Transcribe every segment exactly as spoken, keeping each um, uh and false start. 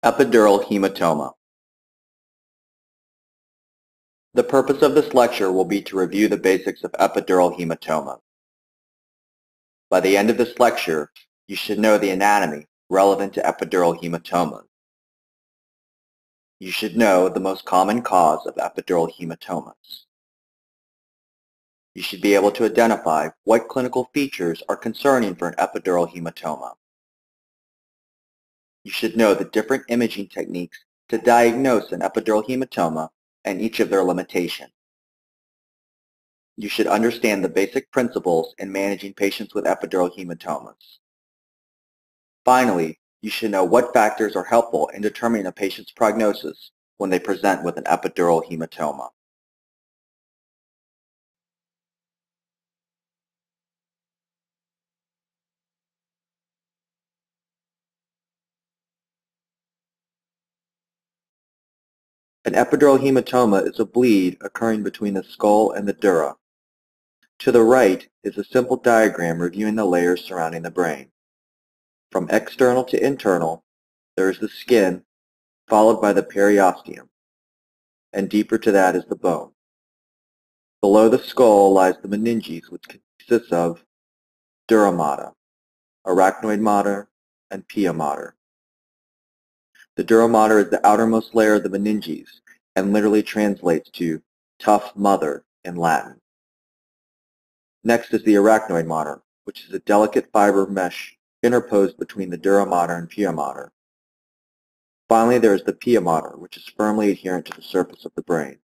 Epidural Haematoma. The purpose of this lecture will be to review the basics of epidural hematoma. By the end of this lecture, you should know the anatomy relevant to epidural hematomas. You should know the most common cause of epidural hematomas. You should be able to identify what clinical features are concerning for an epidural hematoma. You should know the different imaging techniques to diagnose an epidural hematoma and each of their limitations. You should understand the basic principles in managing patients with epidural hematomas. Finally, you should know what factors are helpful in determining a patient's prognosis when they present with an epidural hematoma. An epidural hematoma is a bleed occurring between the skull and the dura. To the right is a simple diagram reviewing the layers surrounding the brain. From external to internal, there is the skin, followed by the periosteum, and deeper to that is the bone. Below the skull lies the meninges, which consists of dura mater, arachnoid mater, and pia mater. The dura mater is the outermost layer of the meninges and literally translates to tough mother in Latin. Next is the arachnoid mater, which is a delicate fiber mesh interposed between the dura mater and pia mater. Finally, there is the pia mater, which is firmly adherent to the surface of the brain.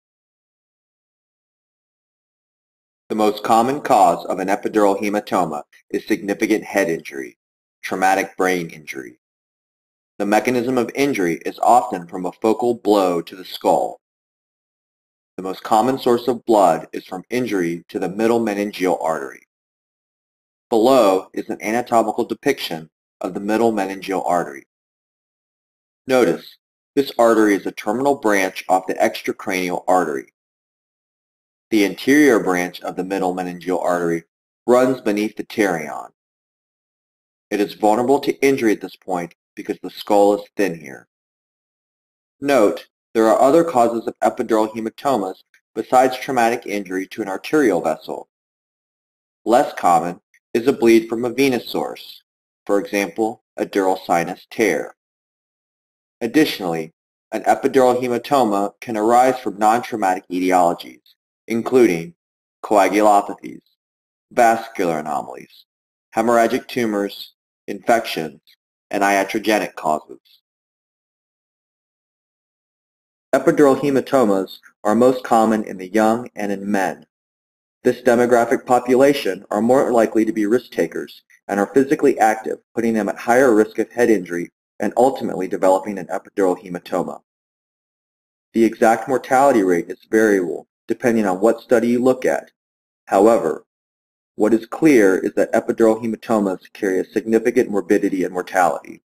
The most common cause of an epidural hematoma is significant head injury, traumatic brain injury. The mechanism of injury is often from a focal blow to the skull. The most common source of blood is from injury to the middle meningeal artery. Below is an anatomical depiction of the middle meningeal artery. Notice, this artery is a terminal branch off the extracranial artery. The anterior branch of the middle meningeal artery runs beneath the pterion. It is vulnerable to injury at this point because the skull is thin here. Note, there are other causes of epidural hematomas besides traumatic injury to an arterial vessel. Less common is a bleed from a venous source, for example, a dural sinus tear. Additionally, an epidural hematoma can arise from non-traumatic etiologies, including coagulopathies, vascular anomalies, hemorrhagic tumors, infections, and iatrogenic causes. Epidural hematomas are most common in the young and in men. This demographic population are more likely to be risk takers and are physically active, putting them at higher risk of head injury and ultimately developing an epidural hematoma. The exact mortality rate is variable depending on what study you look at. However, what is clear is that epidural hematomas carry a significant morbidity and mortality.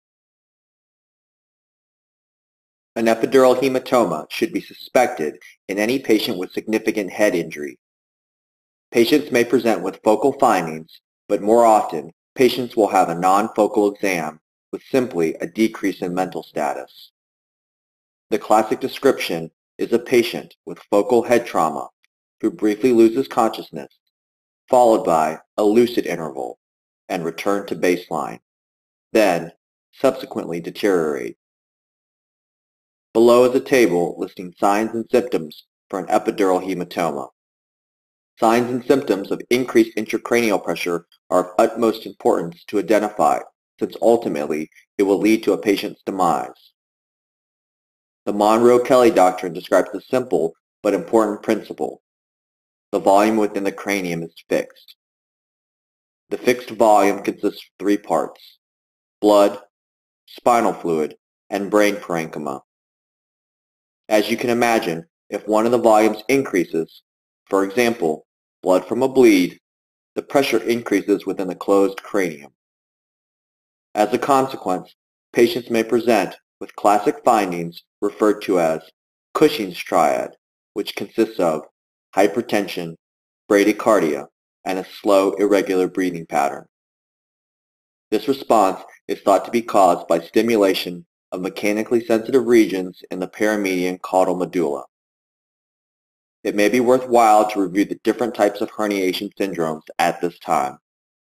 An epidural hematoma should be suspected in any patient with significant head injury. Patients may present with focal findings, but more often, patients will have a non-focal exam with simply a decrease in mental status. The classic description is a patient with focal head trauma who briefly loses consciousness, followed by a lucid interval and return to baseline, then subsequently deteriorate. Below is a table listing signs and symptoms for an epidural hematoma. Signs and symptoms of increased intracranial pressure are of utmost importance to identify, since ultimately it will lead to a patient's demise. The Monroe-Kelly doctrine describes a simple but important principle. The volume within the cranium is fixed. The fixed volume consists of three parts: blood, spinal fluid, and brain parenchyma. As you can imagine, if one of the volumes increases, for example, blood from a bleed, the pressure increases within the closed cranium. As a consequence, patients may present with classic findings referred to as Cushing's triad, which consists of hypertension, bradycardia, and a slow, irregular breathing pattern. This response is thought to be caused by stimulation of mechanically sensitive regions in the perimedian caudal medulla. It may be worthwhile to review the different types of herniation syndromes at this time.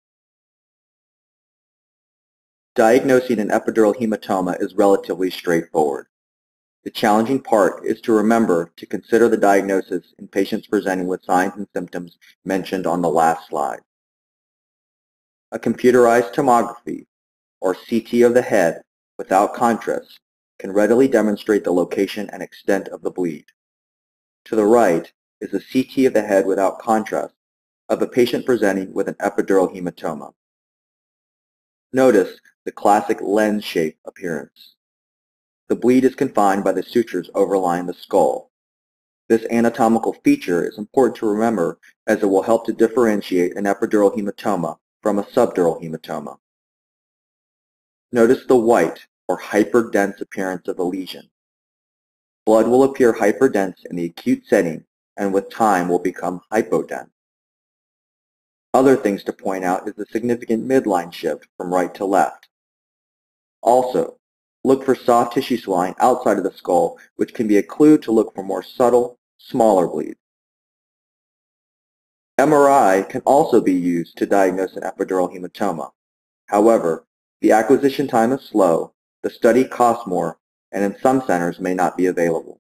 Diagnosing an epidural hematoma is relatively straightforward. The challenging part is to remember to consider the diagnosis in patients presenting with signs and symptoms mentioned on the last slide. A computerized tomography, or C T of the head without contrast, can readily demonstrate the location and extent of the bleed. To the right is a C T of the head without contrast of a patient presenting with an epidural hematoma. Notice the classic lens-shaped appearance. The bleed is confined by the sutures overlying the skull. This anatomical feature is important to remember as it will help to differentiate an epidural hematoma from a subdural hematoma. Notice the white or hyperdense appearance of the lesion. Blood will appear hyperdense in the acute setting and with time will become hypodense. Other things to point out is the significant midline shift from right to left. Also, look for soft tissue swelling outside of the skull, which can be a clue to look for more subtle, smaller bleeds. M R I can also be used to diagnose an epidural hematoma. However, the acquisition time is slow, the study costs more, and in some centers may not be available.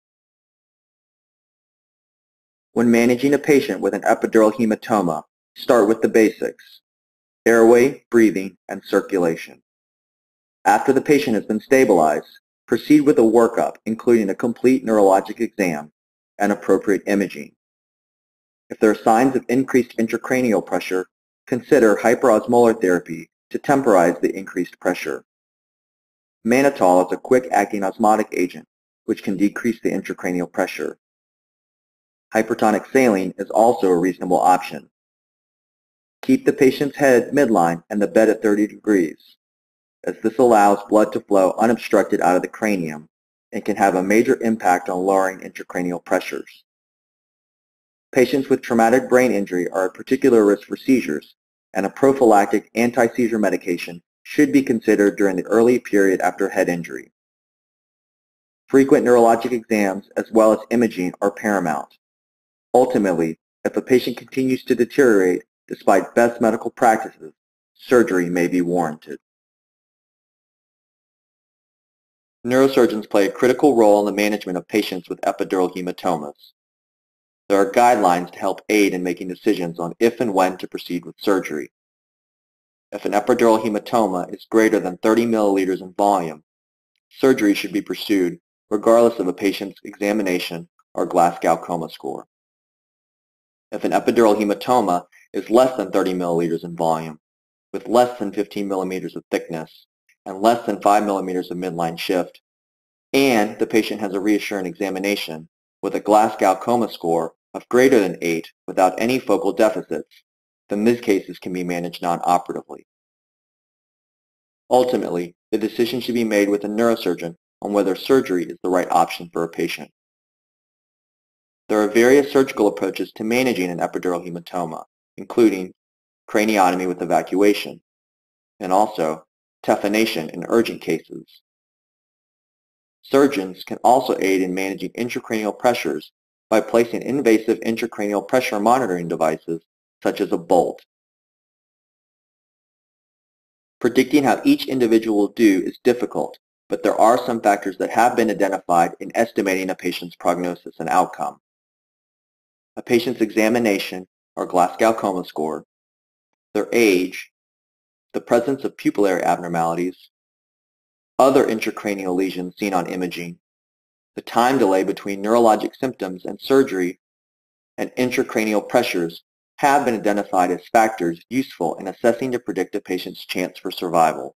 When managing a patient with an epidural hematoma, start with the basics: airway, breathing, and circulation. After the patient has been stabilized, proceed with a workup including a complete neurologic exam and appropriate imaging. If there are signs of increased intracranial pressure, consider hyperosmolar therapy to temporize the increased pressure. Mannitol is a quick-acting osmotic agent which can decrease the intracranial pressure. Hypertonic saline is also a reasonable option. Keep the patient's head midline and the bed at thirty degrees, as this allows blood to flow unobstructed out of the cranium and can have a major impact on lowering intracranial pressures. Patients with traumatic brain injury are at particular risk for seizures, and a prophylactic anti-seizure medication should be considered during the early period after head injury. Frequent neurologic exams as well as imaging are paramount. Ultimately, if a patient continues to deteriorate despite best medical practices, surgery may be warranted. Neurosurgeons play a critical role in the management of patients with epidural hematomas. There are guidelines to help aid in making decisions on if and when to proceed with surgery. If an epidural hematoma is greater than thirty milliliters in volume, surgery should be pursued regardless of a patient's examination or Glasgow coma score. If an epidural hematoma is less than thirty milliliters in volume, with less than fifteen millimeters of thickness, and less than five millimeters of midline shift, and the patient has a reassuring examination with a Glasgow coma score of greater than eight without any focal deficits, then these cases can be managed non-operatively. Ultimately, the decision should be made with a neurosurgeon on whether surgery is the right option for a patient. There are various surgical approaches to managing an epidural hematoma, including craniotomy with evacuation, and also taphination in urgent cases. Surgeons can also aid in managing intracranial pressures by placing invasive intracranial pressure monitoring devices such as a bolt. Predicting how each individual will do is difficult, but there are some factors that have been identified in estimating a patient's prognosis and outcome. A patient's examination or Glasgow coma score, their age, the presence of pupillary abnormalities, other intracranial lesions seen on imaging, the time delay between neurologic symptoms and surgery, and intracranial pressures have been identified as factors useful in assessing to predict a patient's chance for survival.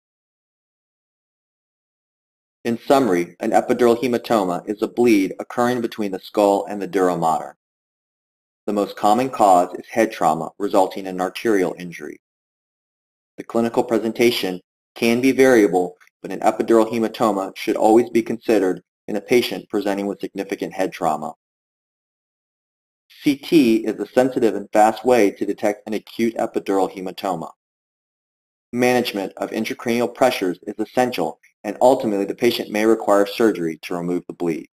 In summary, an epidural hematoma is a bleed occurring between the skull and the dura mater. The most common cause is head trauma resulting in arterial injury. The clinical presentation can be variable, but an epidural hematoma should always be considered in a patient presenting with significant head trauma. C T is a sensitive and fast way to detect an acute epidural hematoma. Management of intracranial pressures is essential and ultimately the patient may require surgery to remove the bleed.